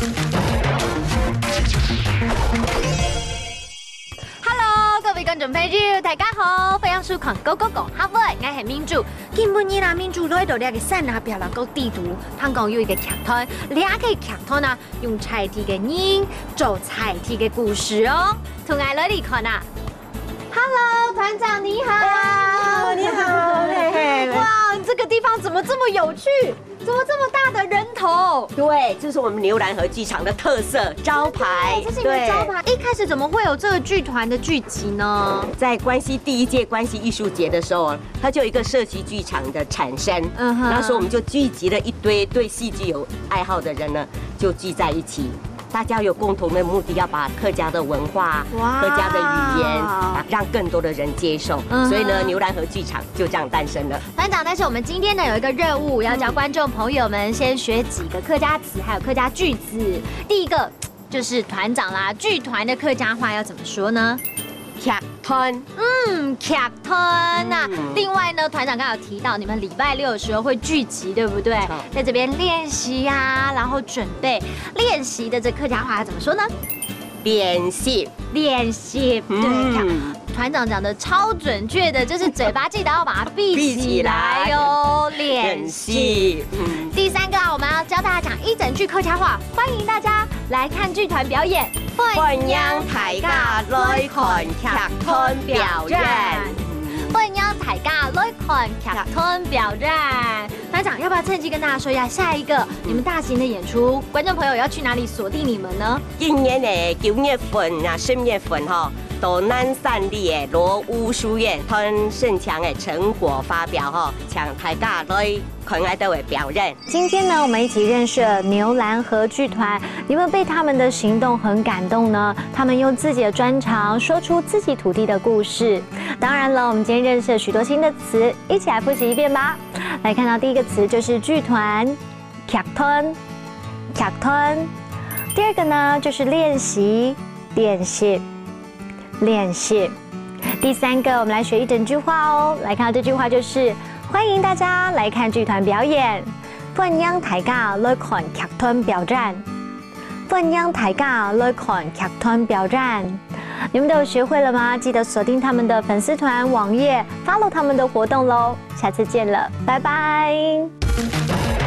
各位观众朋友，大家好，欢迎收看《Go Go Go》，哈喂，我是民主。今本日啦，民主来到这个山那边啦，个地图，香港有一个剧团，两个剧团啊，用彩题的人做彩题的故事哦，同爱来你看啊。Hello， 团长你好。 你好，嘿嘿。 哇，这个地方怎么这么有趣？怎么这么大的人头？ 对，这是我们牛栏河剧场的特色招牌。 这是你们招牌。一开始怎么会有这个剧团的聚集呢？ 在关西第一届关西艺术节的时候，它就有一个社区剧场的产生。那时候我们就聚集了一堆对戏剧有爱好的人呢，就聚在一起。大家有共同的目的，要把客家的文化、客家的语言，让更多的人接受。所以呢，牛栏河剧场就这样诞生了。 团长，但是我们今天呢有一个任务，要教观众朋友们先学几个客家词，还有客家句子。第一个就是团长啦，剧团的客家话要怎么说呢？ 剧团， 剧团呐。另外呢，团长刚刚有提到，你们礼拜六的时候会聚集，对不对？在这边练习呀，然后准备练习的这客家话要怎么说呢？ 练习， 练习，对。团长讲的超准确的，就是嘴巴记得要把它闭起来哟。练习。第三个啊，我们要教大家讲一整句客家话，欢迎大家来看剧团表演。 欢迎大家来看剧团表演。 欢迎大家来看剧团表演。团长，要不要趁机跟大家说一下，下一个你们大型的演出，观众朋友要去哪里锁定你们呢？ 今年的9月份啊，10月份哈。到南山里的罗屋书院，很盛强的成果发表哈，请大家来看爱的表演。 今天呢，我们一起认识了牛栏河剧团，你们被他们的行动很感动呢。他们用自己的专长说出自己土地的故事。当然了，我们今天认识了许多新的词，一起来复习一遍吧。来看到第一个词就是剧团，剧团，剧团。第二个呢就是练习，练习。练习。第三个，我们来学一整句话哦。来看到这句话就是欢迎大家来看剧团表演，欢迎大家来看剧团表演，欢迎大家来看剧团表演。你们都有学会了吗？记得锁定他们的粉丝团网页 ，follow 他们的活动喽。下次见了，拜拜。